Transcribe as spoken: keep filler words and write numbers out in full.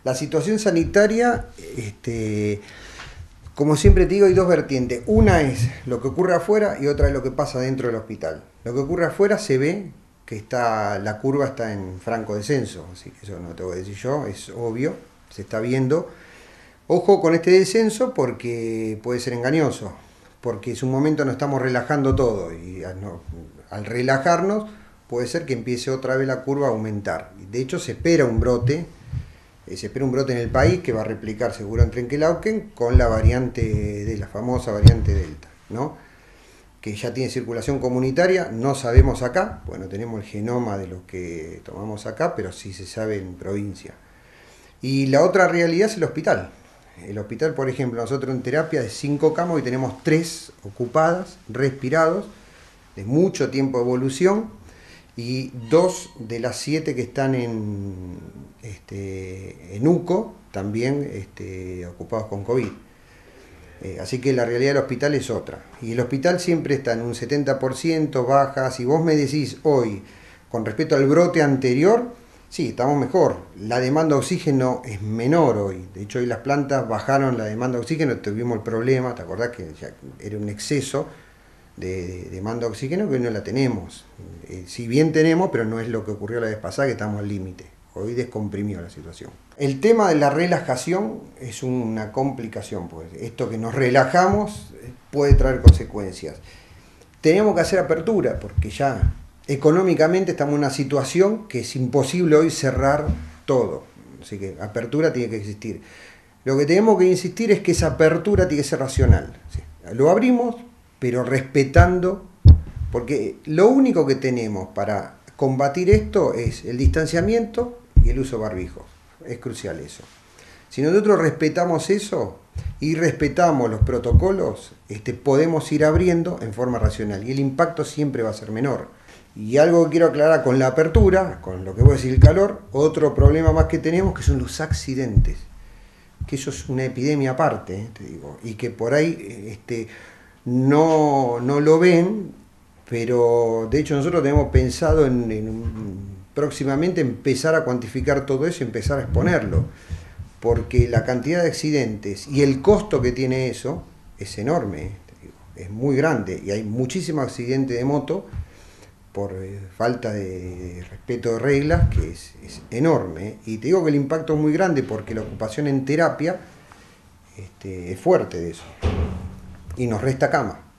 La situación sanitaria, este, como siempre te digo, hay dos vertientes. Una es lo que ocurre afuera y otra es lo que pasa dentro del hospital. Lo que ocurre afuera se ve que está, la curva está en franco descenso, así que eso no te voy a decir yo, es obvio, se está viendo. Ojo con este descenso porque puede ser engañoso, porque es un momento no estamos relajando todo y al, no, al relajarnos puede ser que empiece otra vez la curva a aumentar. De hecho se espera un brote, eh, se espera un brote en el país que va a replicar seguro en Trenquelauquen con la variante de la famosa variante Delta, ¿no? Que ya tiene circulación comunitaria, no sabemos acá, bueno, tenemos el genoma de lo que tomamos acá, pero sí se sabe en provincia. Y la otra realidad es el hospital. El hospital, por ejemplo, nosotros en terapia de cinco camas y tenemos tres ocupadas, respirados, de mucho tiempo de evolución, y dos de las siete que están en, este, en U C O, también este, ocupados con COVID. Eh, así que la realidad del hospital es otra. Y el hospital siempre está en un setenta por ciento, baja. Si vos me decís hoy, con respecto al brote anterior, sí, estamos mejor. La demanda de oxígeno es menor hoy. De hecho, hoy las plantas bajaron la demanda de oxígeno, tuvimos el problema, ¿te acordás que ya era un exceso de, de demanda de oxígeno que hoy no la tenemos? Eh, si bien tenemos, pero no es lo que ocurrió la vez pasada, que estamos al límite. Hoy descomprimió la situación. El tema de la relajación es una complicación, pues esto que nos relajamos puede traer consecuencias. Tenemos que hacer apertura, porque ya económicamente estamos en una situación que es imposible hoy cerrar todo. Así que apertura tiene que existir. Lo que tenemos que insistir es que esa apertura tiene que ser racional. ¿Sí? Lo abrimos, pero respetando, porque lo único que tenemos para combatir esto es el distanciamiento y el uso de barbijos. Es crucial eso. Si nosotros respetamos eso y respetamos los protocolos, este, podemos ir abriendo en forma racional y el impacto siempre va a ser menor. Y algo que quiero aclarar con la apertura, con lo que voy a decir el calor, otro problema más que tenemos que son los accidentes. Que eso es una epidemia aparte, ¿eh? Te digo, y que por ahí este, no, no lo ven, pero de hecho nosotros tenemos pensado en, en próximamente empezar a cuantificar todo eso y empezar a exponerlo, porque la cantidad de accidentes y el costo que tiene eso es enorme, ¿eh? Te digo, es muy grande y hay muchísimos accidentes de moto por eh, falta de, de respeto de reglas, que es, es enorme, ¿eh? Y te digo que el impacto es muy grande porque la ocupación en terapia este, es fuerte de eso y nos resta cama.